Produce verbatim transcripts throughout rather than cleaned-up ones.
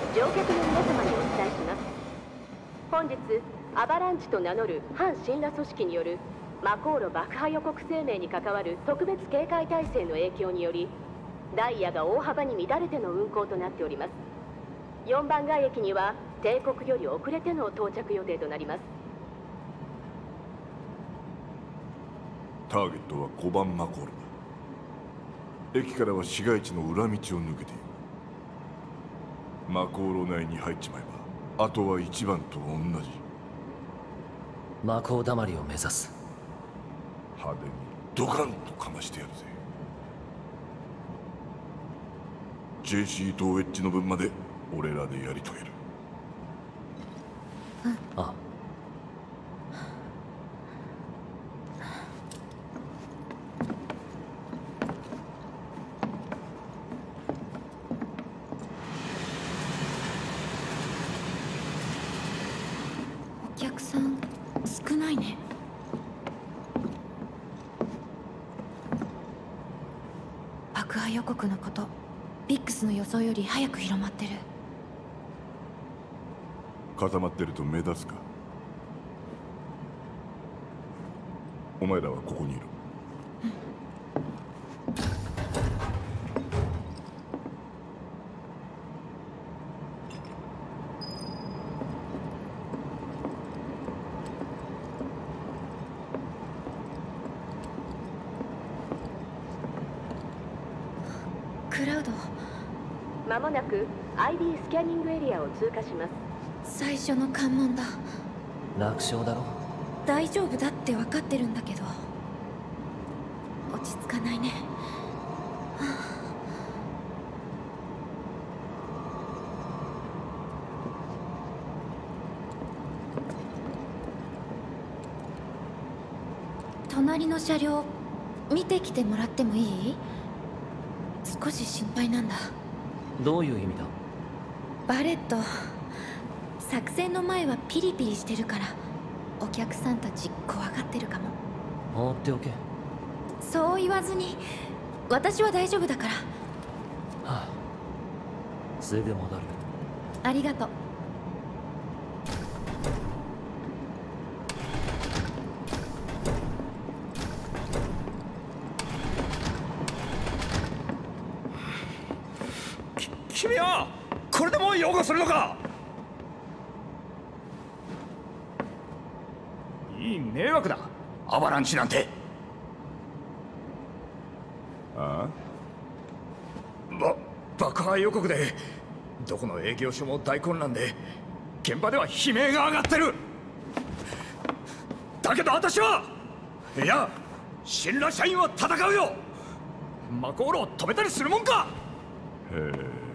乗客の皆様にお伝えします。本日アバランチと名乗る反神羅組織による魔航路爆破予告声明に関わる特別警戒態勢の影響により、ダイヤが大幅に乱れての運行となっております。よんばん街駅には帝国より遅れての到着予定となります。 ターゲットはごばんマコールだ。駅からは市街地の裏道を抜けている。マコール内に入っちまえばあとはいちばんと同じ。 魔法だまりを目指す。 派手にドカンとかましてやるぜ。 ジェイシー とウェッジの分まで俺らでやり遂げる。 あお客さん少ないね。爆破予告のことビックスの予想より早く広まってる。 固まってると目立つか。お前らはここにいる。 クラウド、 まもなく アイディー スキャニングエリアを通過します。 最初の関門だ。 楽勝だろ。 大丈夫だって分かってるんだけど落ち着かないね。はあ、隣の車両見てきてもらってもいい？少し心配なんだ。 どういう意味だ？ バレット、作戦の前はピリピリしてるからお客さんたち怖がってるかも。 放っておけ。 そう言わずに、私は大丈夫だから。はあ、すぐ戻る。 ありがとう。 君はこれでも擁護するのか？いい迷惑だ、アバランチなんて。 ああ？ば爆破予告でどこの営業所も大混乱で現場では悲鳴が上がってる。だけど私はいや神羅社員は戦うよ。マコールを止めたりするもんか。 へえ。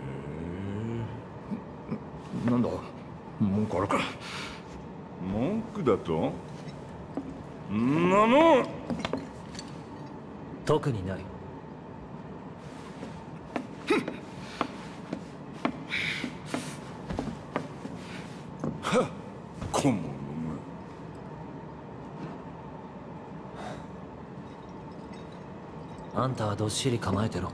なんだ、文句あるか。 文句だと？んなもん特にない。 はっ、顧問のあんたはどっしり構えてろ。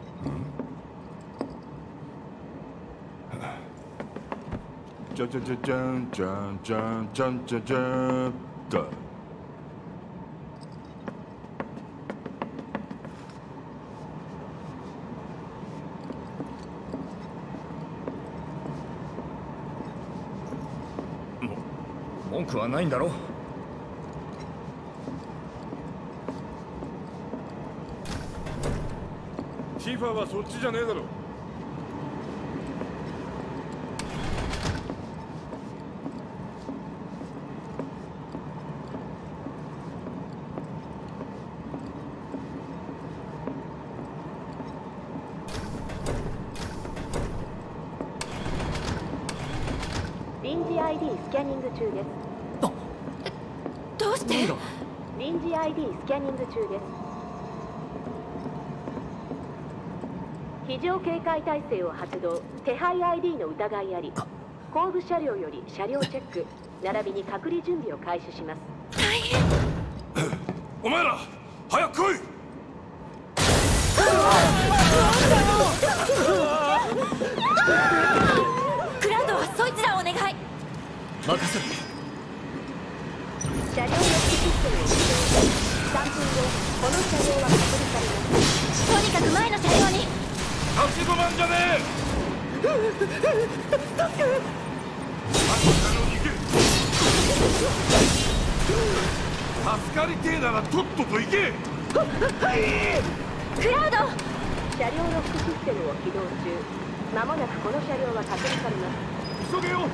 じゃじゃじゃじゃんじゃんじゃんじゃんじゃじゃんだ。 も文句はないんだろ。 シーファーはそっちじゃねえだろ。 臨時 アイディー スキャニング中です。 どうして？ 臨時 アイディー スキャニング中です。非常警戒態勢を発動。手配 アイディー の疑いあり。後部車両より車両チェック並びに隔離準備を開始します。 大変。 お前ら早く来い。 任せろ。 車両のシステムを起動。さんぷんごこの車両は隔離されます。 とにかく前の車両に。 立ち止まんじゃねえ。助かりてえならとっとと行け。 クラウド。 車両の副システムを起動中。間もなくこの車両は隔離されます。 急げよ。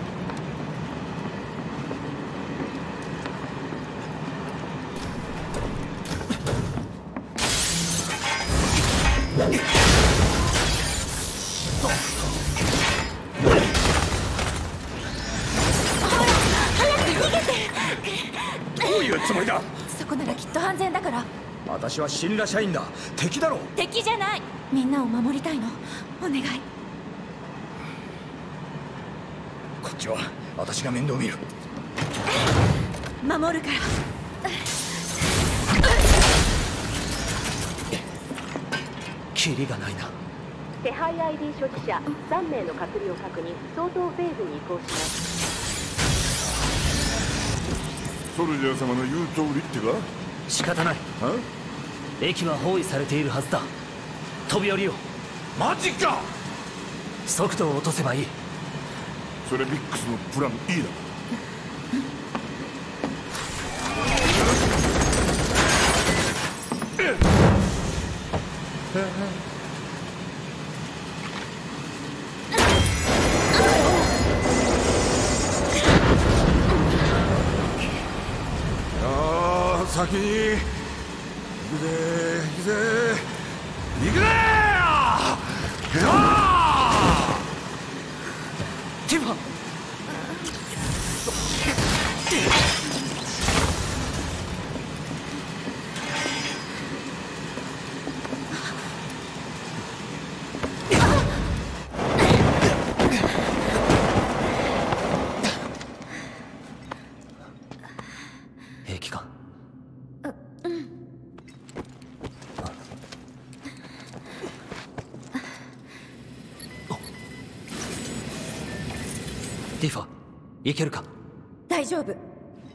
どういうつもりだ。 そこならきっと安全だから。 私は神羅社員だ。敵だろ。 敵じゃない。みんなを守りたいの。お願い。 こっちは私が面倒見る。 守るから。 キリがないな。 手配 アイディー 所持者さんめいの隔離を確認。相当フェーズに移行します。 ソルジャー様の言う通りってか。 仕方ない。駅は包囲されているはずだ。飛び降りよう。 マジか。 速度を落とせばいい。 それミックスのプラン E だ。先に行くぜ行くぜ行くぜー。 ティファ。平気か。ティファ、いけるか。 大丈夫。 終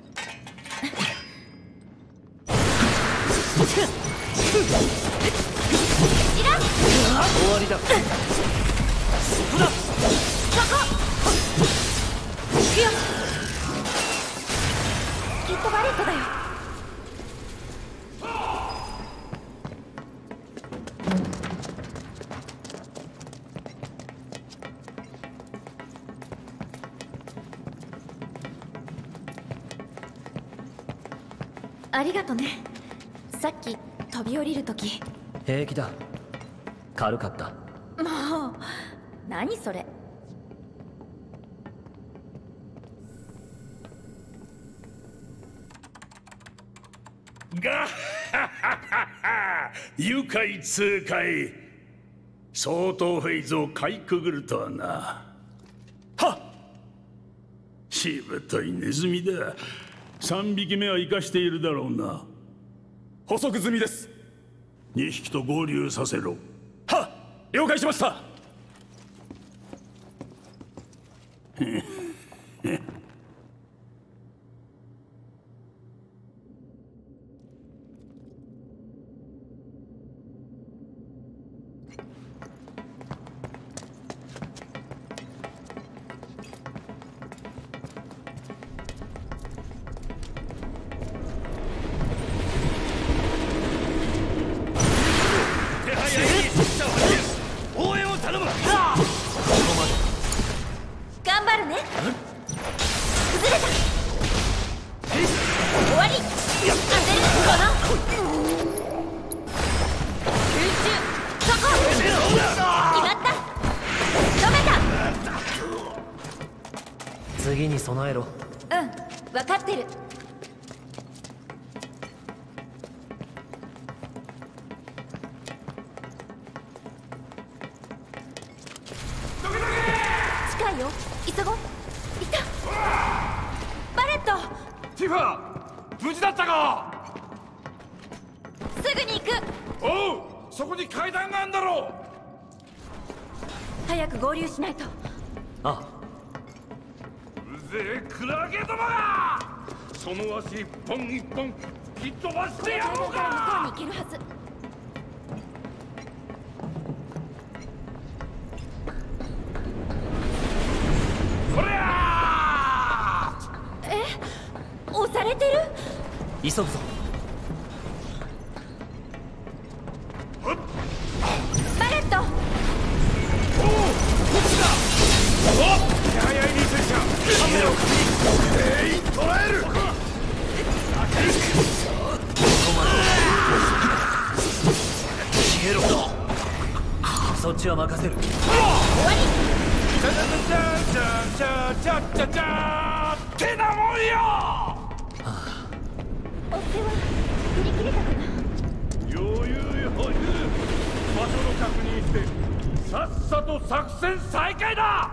わりだ。そこだ。 そこ。行くよ。きっとバレットだよ。ありがとね。さっき飛び降りるとき。 平気だ。軽かった。 もう何それ。 がははは愉快痛快。相当フェイズをかいくぐるとはな。はっ、しぶといネズミだ。さんびきめは生かしているだろうな。 捕捉済みです。 にひきと合流させろ。 はっ、了解しました。 応援を頼む。 頑張るね。崩れた。終わり。当てるかな。空中そこ。決まった。止めた。 次に備えろ。 うん、分かってる。近いよ。急ごう。いた。バレット。 ティファ、無事だったか。 すぐに行く。 おう、そこに階段があんだろう。 早く合流しないと。 ああ。 うぜクラゲどもがその足一本一本吹き飛ばしてやろうか。 向こうに行けるはず。 こりゃえ、押されてる。 急ぐぞ。 バレット。 おお、こっちだ。お、ややいに戦車カメラを全員捕らえる。 消えろ。そっちは任せる。 終わり。 じゃじゃじゃじゃじゃじゃじゃってなもんよ。 追っ手は振り切れたかな。 余裕余裕。場所の確認してさっさと作戦再開だ。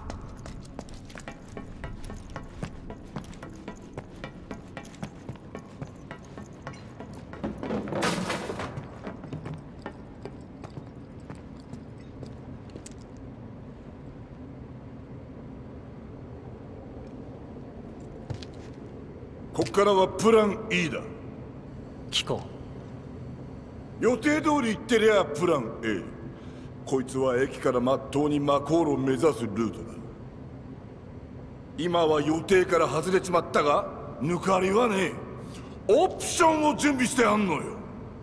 こっからはプラン E だ。 聞こ予定通り行ってりゃプラン A。 こいつは駅からまっとうにマコールを目指すルートだ。今は予定から外れちまったが抜かりはねえ。オプションを準備してあんのよ。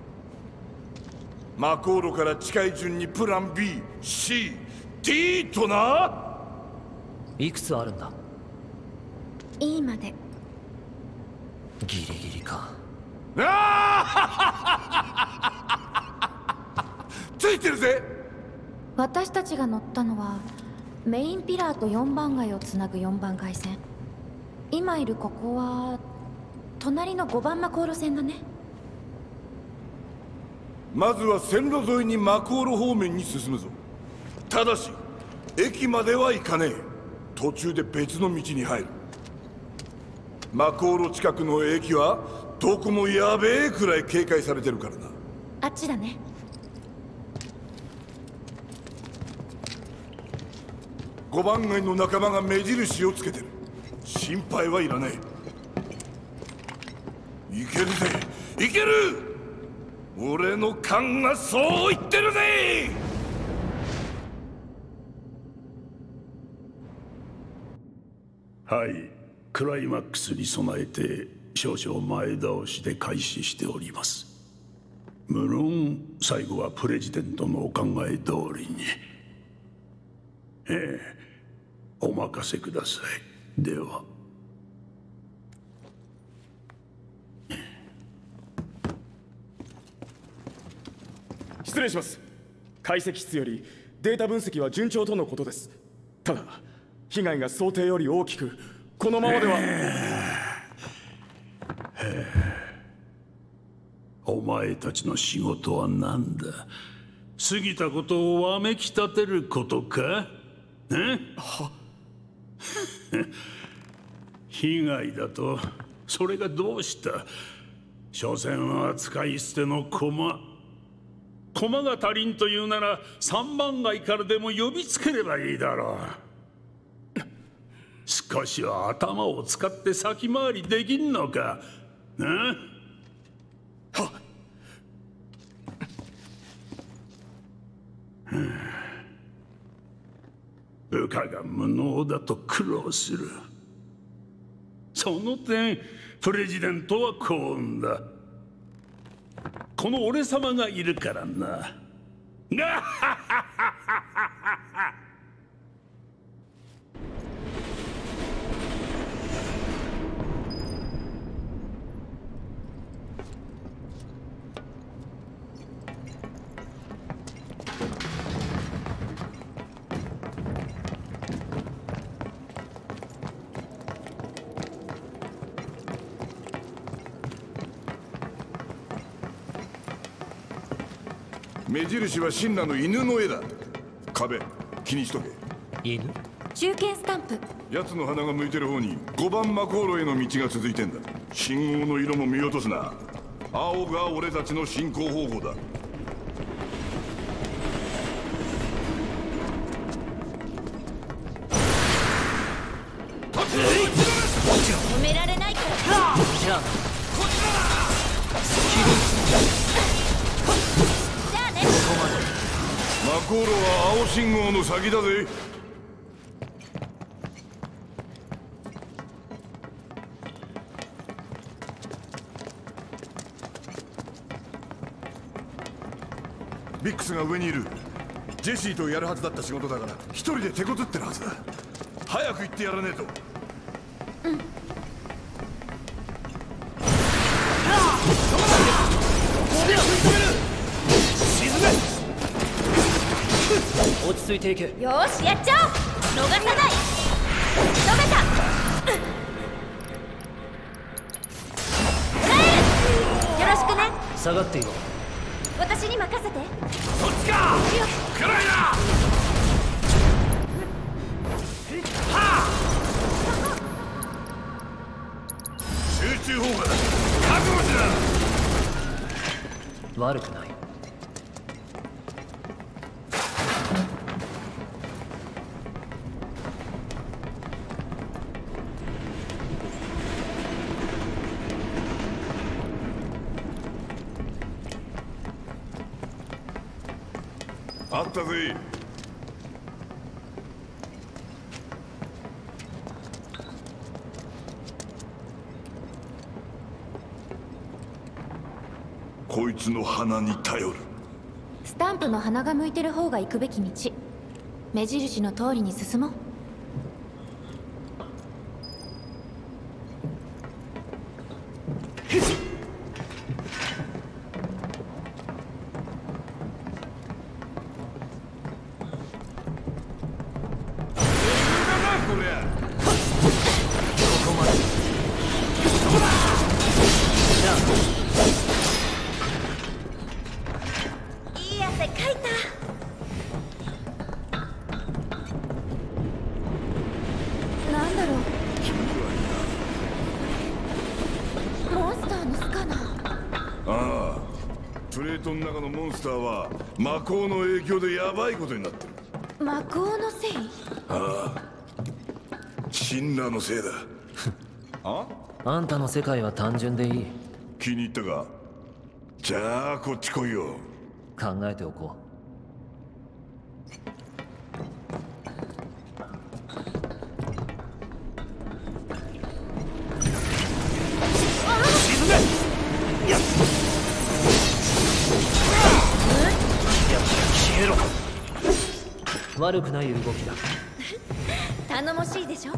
マコールから近い順にプラン ビー、シー、ディー とな。 う。いくつあるんだ。 E まで。 ギリギリか。 ついてるぜ。 私たちが乗ったのはメインピラーとよんばん街をつなぐよんばん街線。今いるここは隣のごばんマコール線だね。 まずは線路沿いにマコール方面に進むぞ。ただし駅までは行かねえ。途中で別の道に入る。マコール近くの駅はどこもやべえくらい警戒されてるからな。 あっちだね。 ごばん街の仲間が目印をつけてる。心配はいらない。いけるぜ、いける。俺の勘がそう言ってるぜ。 はい、クライマックスに備えて少々前倒しで開始しております。無論最後はプレジデントのお考え通りに。ええ、お任せください。では。 失礼します。解析室よりデータ分析は順調とのことです。ただ被害が想定より大きく、このままでは。 お前たちの仕事は何だ。過ぎたことをわめき立てることか。えは被害だとそれがどうした。所詮は使い捨ての駒。駒が足りんというなら三番街からでも呼びつければいいだろう。少しは頭を使って先回りできんのか。なは部下が無能だと苦労する。その点プレジデントは幸運だ。この俺様がいるからな。ガッハッハッハッハッハ。 目印はシンナの犬の絵だ。壁気にしとけ。 犬。 中堅スタンプ。 奴の鼻が向いてる方にごばんマコーロへの道が続いてんだ。信号の色も見落とすな。青が俺たちの進行方向だ。立て！ められないから。 じゃあじゃあね。 ここまで。 マコーロは青信号の先だぜ。ビックスが上にいる。ジェシーとやるはずだった仕事だから一人で手こずってるはずだ。早く行ってやらねえと。 落ち着いていけ。 よーし、やっちゃおう。逃さない。止めた。よろしくね。 下がっていろ。 私に任せて。 そっちか。くらいだ。は集中砲火だ。覚悟しな。 悪くない。 あったぜ。こいつの鼻に頼る。 スタンプの鼻が向いてる方が行くべき道。目印の通りに進もう。いい汗かいた。なんだろう。モンスターの巣かな。 ああ、プレートの中のモンスターは魔法の影響でヤバいことになってる。 魔法のせい。 ああ、シンラーのせいだ。 ああんたの世界は単純でいい。 気に入ったか。じゃあこっち来いよ。 考えておこう。悪くない動きだ。 頼もしいでしょ。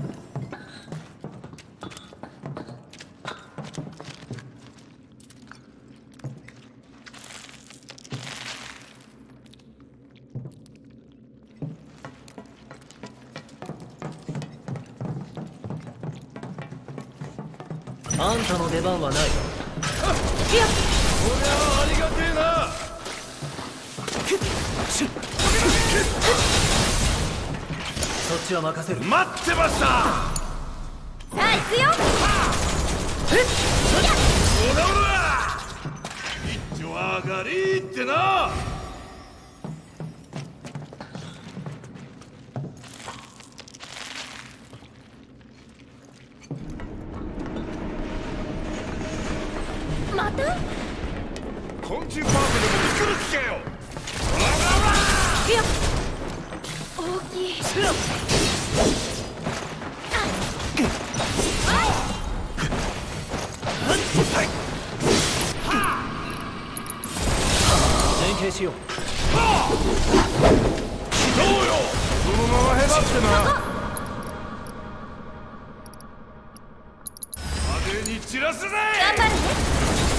あんたの出番はない。 こりゃありがてえな。 そっちは任せる。 待ってました。 さあ行くよ。 おらおら、一丁上がりってな。 また昆虫パークでも作る気かよ。 いや大きい。 連携しよう。 どうよ、そのままへばってな。派手に散らすぜ。 頑張るね。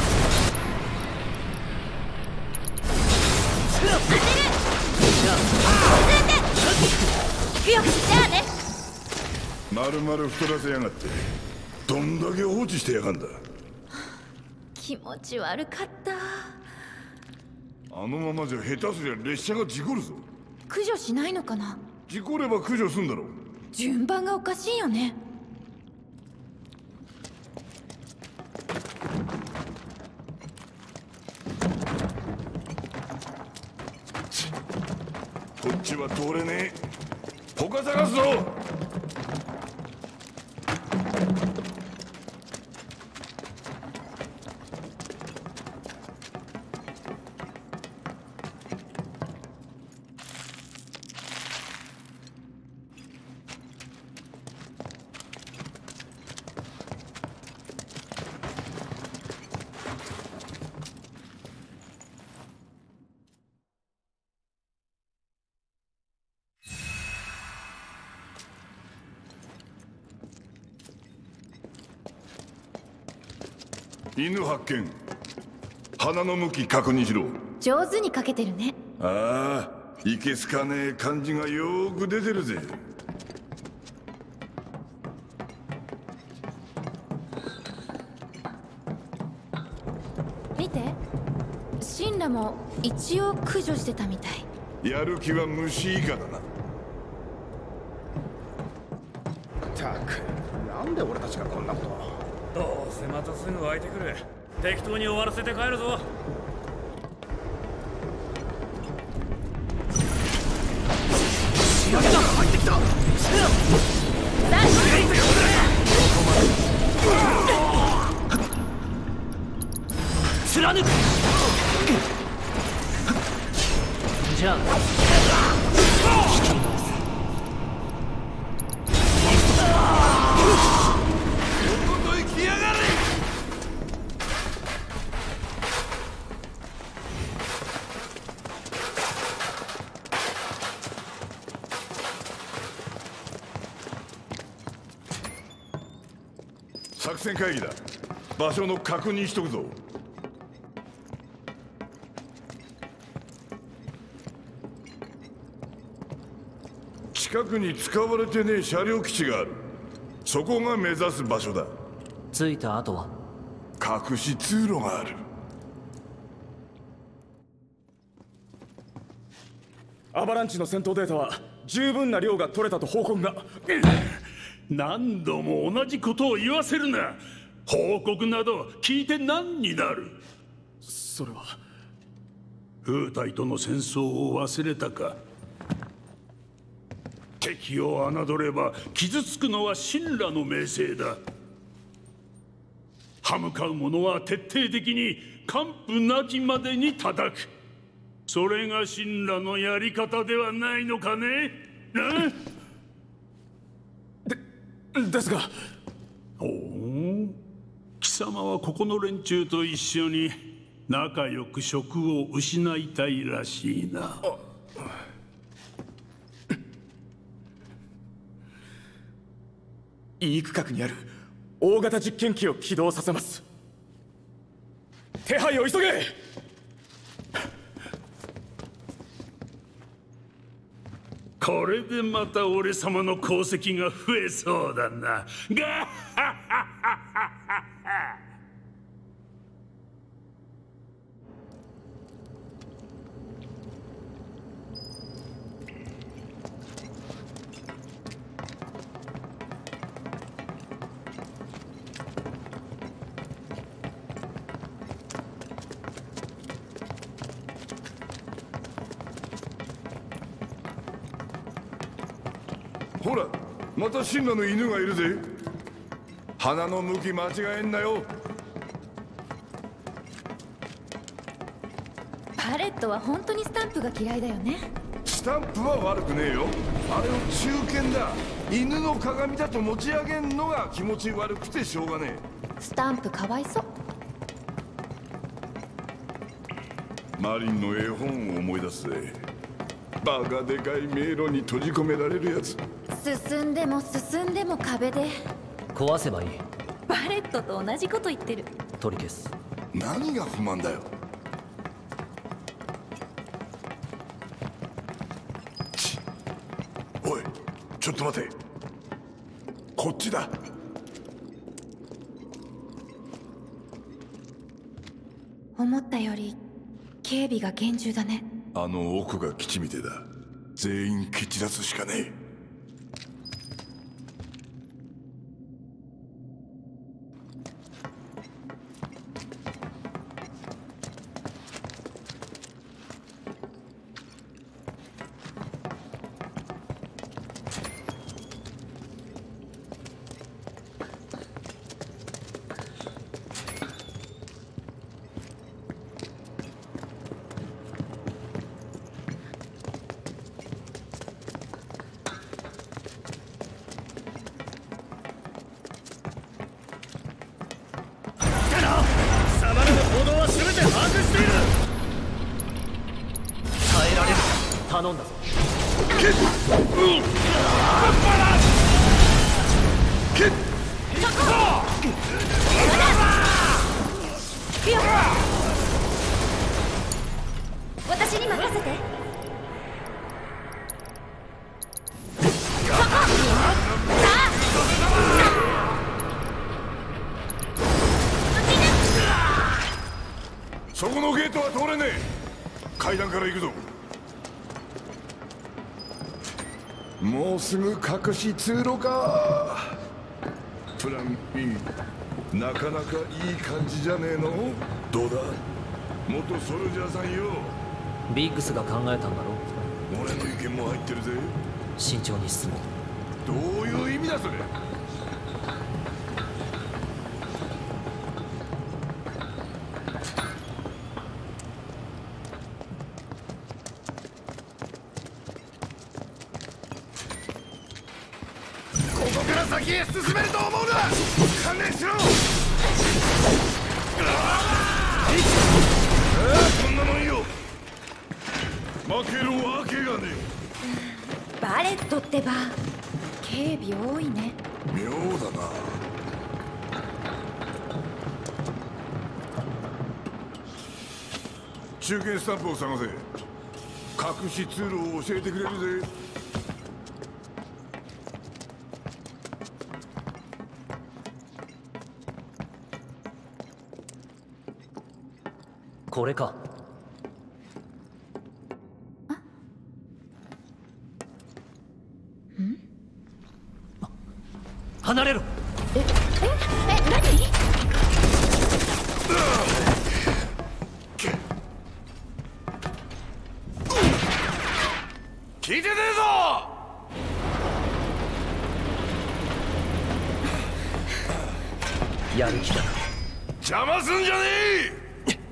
当てる。続いて行くよ。じゃあね。 まるまる太らせやがって。どんだけ放置してやがんだ。 気持ち悪かった。 あのままじゃ下手すりゃ列車が事故るぞ。 駆除しないのかな。 事故れば駆除すんだろう。 順番がおかしいよね。 こっちは通れねえ。他探すぞ。 犬発見。鼻の向き確認しろ。 上手にかけてるね。 ああ、いけすかねえ感じがよーく出てるぜ。 見て、シンラも一応駆除してたみたい。 やる気は虫以下だな。 たく、なんで俺たちがこんなこと。 どうせまたすぐ湧いてくる。適当に終わらせて帰るぞ。仕掛けが入ってきた。貫く。じゃあ引きます。 と行きやがれ。作戦会議だ。場所の確認しとくぞ。近くに使われてねえ車両基地がある。そこが目指す場所だ。 着いた後は隠し通路がある。 アバランチの戦闘データは十分な量が取れたと報告が。 何度も同じことを言わせるな。報告など聞いて何になる。 それは風体との戦争を忘れたか。敵を侮れば傷つくのは神羅の名声だ。歯向かう者は徹底的に完膚なきまでに叩く。それが神羅のやり方ではないのかね。 でですが。 おお、貴様はここの連中と一緒に仲良く職を失いたいらしいな。 E区画にある大型実験機を起動させます。手配を急げ。 これでまた俺様の功績が増えそうだな。ガッハッハッハッハ。 ほら、また神羅の犬がいるぜ。鼻の向き間違えんなよ。 パレットは本当にスタンプが嫌いだよね。 スタンプは悪くねえよ。あれを中堅だ、犬の鏡だと持ち上げんのが気持ち悪くてしょうがねえ。 スタンプかわいそう。 マリンの絵本を思い出すぜ。バカでかい迷路に閉じ込められるやつ。 進んでも進んでも壁で。 壊せばいい。 バレットと同じこと言ってる。 取り消す。 何が不満だよ。ちおい、ちょっと待て。こっちだ。 思ったより警備が厳重だね。 あの奥が基地みてえだ。全員蹴散らすしかねえ。 頼んだぞ。 そこのゲートは通れねえ。階段から行くぞ。もうすぐ隠し通路か。プラン B、 なかなかいい感じじゃねえの。どうだ元ソルジャーさんよ。 ビッグスが考えたんだろ。 俺の意見も入ってるぜ。 慎重に進もう。 どういう意味だそれ。ここから先へ進めると思うな。観念しろ。ああ、こんなもんよ。負けるわけがねえ。 バレットってば警備多いね。 妙だな。中継スタンプを探せ。隠し通路を教えてくれるぜ。 これか。離れろ。 えええ何？ 聞いてねえぞ。 やる気だな。 邪魔すんじゃねえ。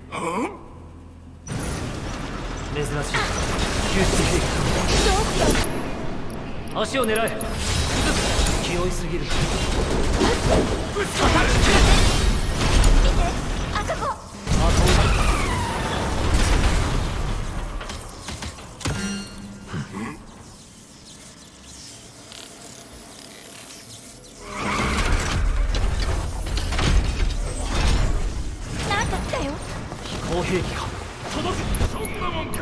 珍しい救出兵器。足を狙え。気負いすぎる。 あそこ。なんか来たよ。 飛行兵器か。 届け。そんなもんか。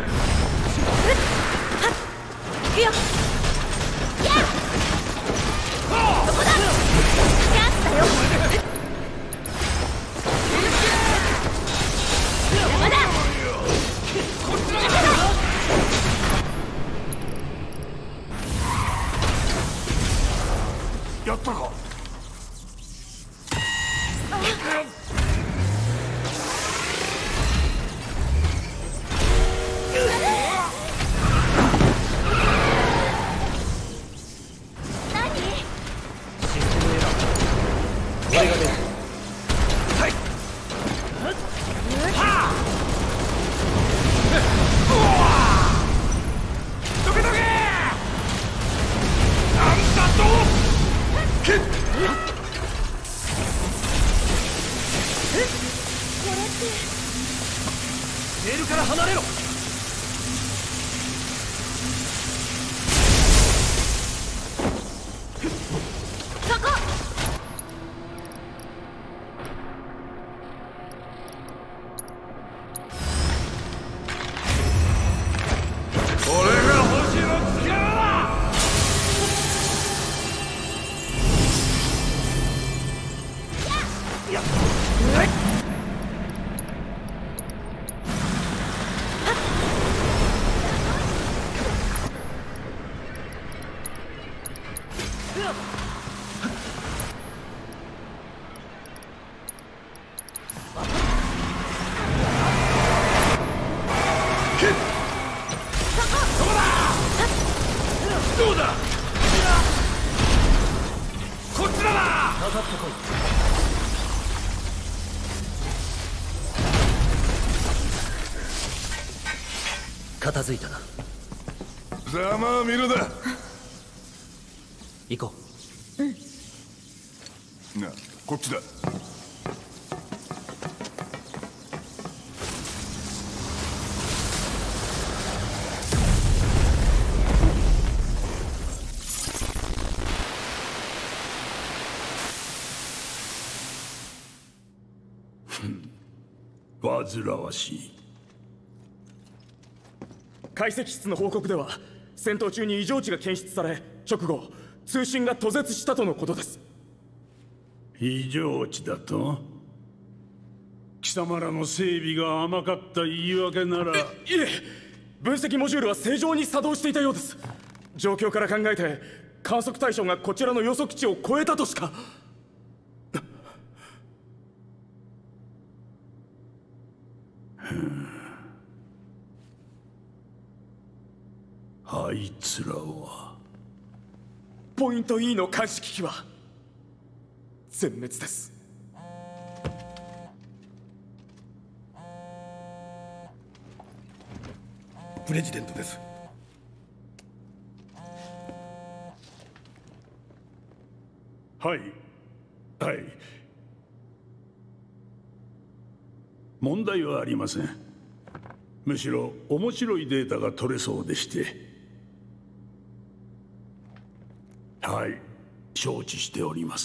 行くよ。やあ。どこだ。チャンスだよ。邪魔だ。こっちだ。 やったか。 レールから離れろ。 そこ。 これが星の力だ。やっどうだ。こっちだな。 かかってこい。片付いたな。 ざまあ見るだ。 行こう。なあ、こっちだ。 煩わしい。 解析室の報告では戦闘中に異常値が検出され、直後通信が途絶したとのことです。 異常値だと？ 貴様らの整備が甘かった言い訳なら。 いえ、分析モジュールは正常に作動していたようです。状況から考えて観測対象がこちらの予測値を超えたとしか。 あいつらはポイント E の監視機器は全滅です。 プレジデントです。 はいはい、問題はありません。むしろ面白いデータが取れそうでして。はい、承知しております。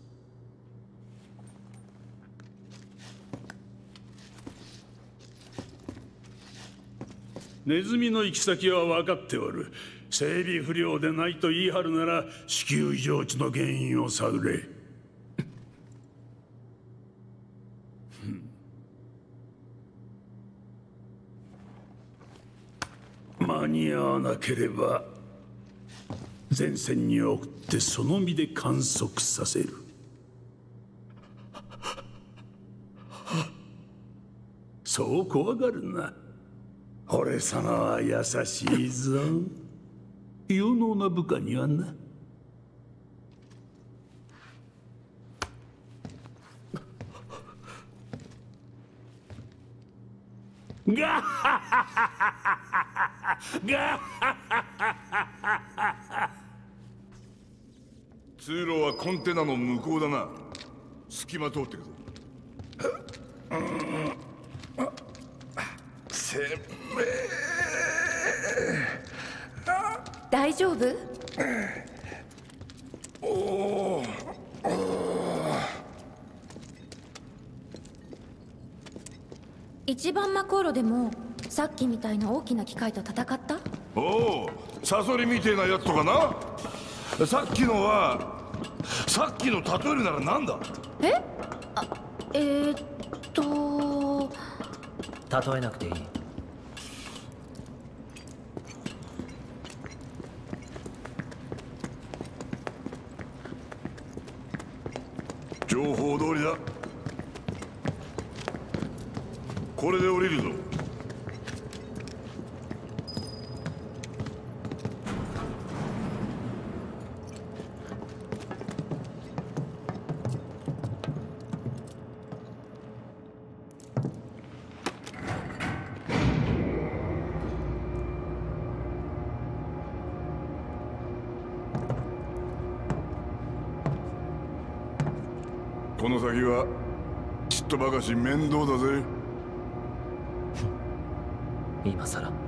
ネズミの行き先は分かっておる。整備不良でないと言い張るなら子宮異常値の原因を探れ。間に合わなければ前線に送ってその身で観測させる。そう怖がるな。俺様は優しいぞ。有能な部下にはな。ガッハハハハガッハハハ。 通路はコンテナの向こうだな。隙間通ってくぞ。せめ大丈夫？ おお。 一番魔航路でもさっきみたいな大きな機械と戦った？ おお、サソリみてえなやつとかな。さっきのはさっきの例えるならなんだ？ え？あ、えー、っと例えなくていい。 情報通りだ。これで降りるぞ。この先はちっとばかし面倒だぜ。 今さら